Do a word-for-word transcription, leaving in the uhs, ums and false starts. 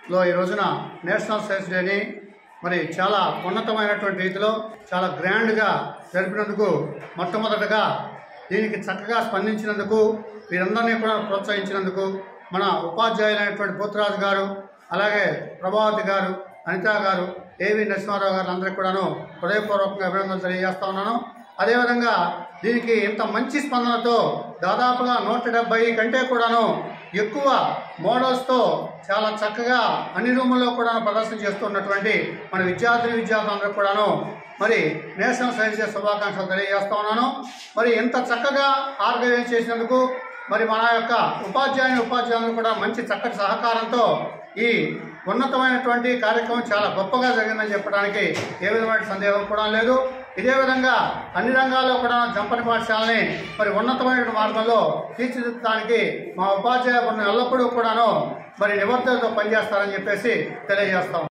లో ఈ రోజున నేషనల్ సైన్స్ డేని మరి చాలా ఉన్నతమైనటువంటి రీతిలో చాలా గ్రాండ్గా జరిపినందుకు మొట్టమొదటగా దీనికి చక్కగా స్పందించినందుకు వీరందరినీ కూడా ప్రోత్సహించినందుకు మన ఉపాధ్యాయులైనటువంటి పోతురాజు గారు, అలాగే ప్రభావతి గారు, అనిత గారు, ఏవి నరసింహారావు గారు అందరికీ కూడాను హృదయపూర్వకంగా అభినందనలు తెలియజేస్తా ఉన్నాను. అదేవిధంగా దీనికి ఇంత మంచి స్పందనతో దాదాపుగా నూట డెబ్బై కంటే కూడాను ఎక్కువ మోడల్స్తో చాలా చక్కగా అన్ని రూముల్లో కూడా ప్రదర్శన చేస్తున్నటువంటి మన విద్యార్థి విద్యార్థులందరూ కూడాను మరి నేషనల్ సైన్స్ డే శుభాకాంక్షలు తెలియజేస్తా ఉన్నాను. మరి ఇంత చక్కగా ఆర్గనైజ్ చేసినందుకు మరి మన యొక్క ఉపాధ్యాయుని ఉపాధ్యాయులు కూడా మంచి చక్కటి సహకారంతో ఈ ఉన్నతమైనటువంటి కార్యక్రమం చాలా గొప్పగా జరిగిందని చెప్పడానికి ఏ విధమైన సందేహం కూడా లేదు. ఇదే విధంగా అన్ని రంగాల్లో కూడా జంపని పాఠశాలని మరి ఉన్నతమైన మార్గంలో తీర్చిదిద్దడానికి మా ఉపాధ్యాయ బృందం ఎల్లప్పుడూ కూడాను మరి నిబద్ధతతో పనిచేస్తారని చెప్పేసి తెలియజేస్తాం.